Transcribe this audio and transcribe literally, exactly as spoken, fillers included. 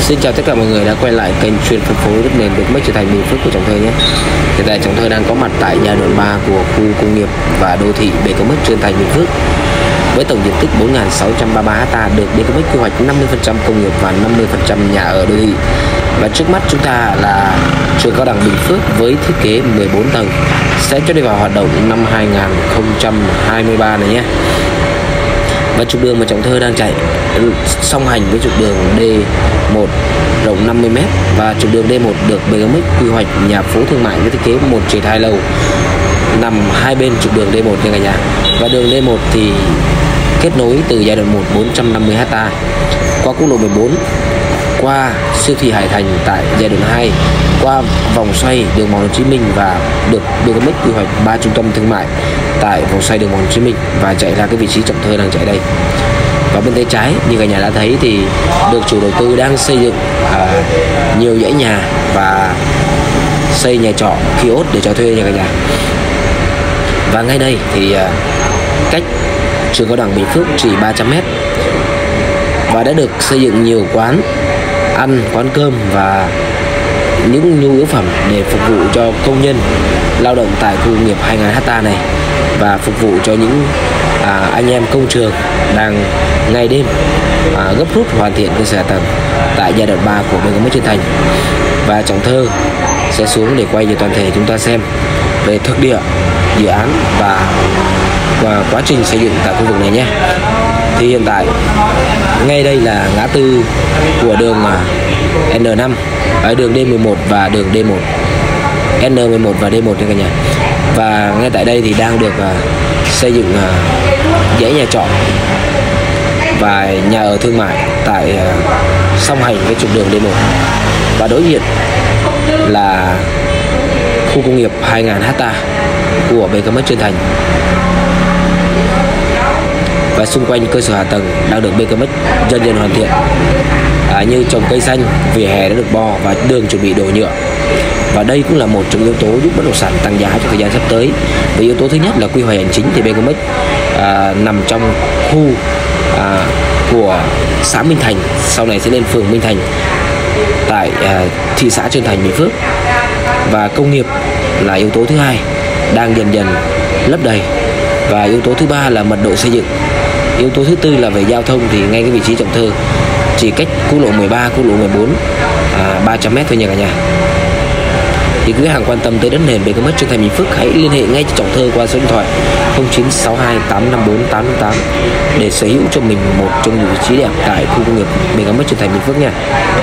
Xin chào tất cả mọi người đã quay lại kênh chuyên phân phối đất nền được mất trở thành Bình Phước của Trọng Thơ nhé. Hiện tại Trọng Thơ đang có mặt tại giai đoạn ba của khu công nghiệp và đô thị Bê Ca Mếch Trơn Thành, Bình Phước. Với tổng diện tích bốn nghìn sáu trăm ba mươi ba ha, được Bê Ca Mếch quy hoạch năm mươi phần trăm công nghiệp và năm mươi phần trăm nhà ở đô thị. Và trước mắt chúng ta là trường cao đẳng Bình Phước với thiết kế mười bốn tầng, sẽ cho đi vào hoạt động năm hai nghìn không trăm hai mươi ba này nhé. Và trục đường mà Trọng Thơ đang chạy song hành với trục đường D một rộng năm mươi mét, và trục đường D một được Bê Ca Mếch quy hoạch nhà phố thương mại với thiết kế một trệt hai lầu nằm hai bên trục đường D một nha cả nhà. Và đường D một thì kết nối từ giai đoạn một bốn trăm năm mươi ha qua quốc lộ mười bốn, qua siêu thị Hải Thành tại giai đoạn hai, qua vòng xoay đường mòn Hồ Chí Minh, và được Bê Ca Mếch quy hoạch ba trung tâm thương mại tại vòng xoay đường mòn Hồ Chí Minh và chạy ra cái vị trí Trọng Thơ đang chạy đây. Và bên tay trái như cả nhà đã thấy thì được chủ đầu tư đang xây dựng à, nhiều dãy nhà và xây nhà trọ kiosk để cho thuê nha cả nhà. Và ngay đây thì à, cách trường cao đẳng Bình Phước chỉ ba trăm mét, và đã được xây dựng nhiều quán ăn, quán cơm và những nhu yếu phẩm để phục vụ cho công nhân lao động tại khu công nghiệp hai nghìn ha này, và phục vụ cho những à, anh em công trường đang ngày đêm à, gấp rút hoàn thiện cơ sở hạ tầng tại giai đoạn ba của Bê Ca Mếch Trơn Thành. Và Trọng Thơ sẽ xuống để quay về toàn thể chúng ta xem về thực địa dự án và, và quá trình xây dựng tại khu vực này nhé. Thì hiện tại ngay đây là ngã tư của đường N năm, ở đường D mười một và đường D một, N mười một và D một nha cả nhà. Và ngay tại đây thì đang được uh, xây dựng uh, dãy nhà trọ và nhà ở thương mại tại uh, song hành với trục đường D một. Và đối diện là khu công nghiệp hai nghìn ha của Bê Ca Mếch Trơn Thành. Và xung quanh cơ sở hạ tầng đang được Bê Ca Mếch dần dần hoàn thiện, à, như trồng cây xanh, vỉa hè đã được bo và đường chuẩn bị đổ nhựa. Và đây cũng là một trong yếu tố giúp bất động sản tăng giá trong thời gian sắp tới. Với yếu tố thứ nhất là quy hoạch hành chính thì Bê Ca Mếch à, nằm trong khu à, của xã Minh Thành, sau này sẽ lên phường Minh Thành tại à, thị xã Trơn Thành, Bình Phước. Và công nghiệp là yếu tố thứ hai đang dần dần lấp đầy. Và yếu tố thứ ba là mật độ xây dựng. Yếu tố thứ tư là về giao thông thì ngay cái vị trí Trọng Thơ chỉ cách quốc lộ mười ba, quốc lộ mười bốn à, ba trăm mét thôi nha cả nhà. Thì quý hàng quan tâm tới đất nền Bê Ca Mếch Trơn Thành, Bình Phước hãy liên hệ ngay cho Trọng Thơ qua số điện thoại không chín sáu hai tám năm bốn tám tám để sở hữu cho mình một trong những vị trí đẹp tại khu công nghiệp Bê Ca Mếch Trơn Thành, Bình Phước nha.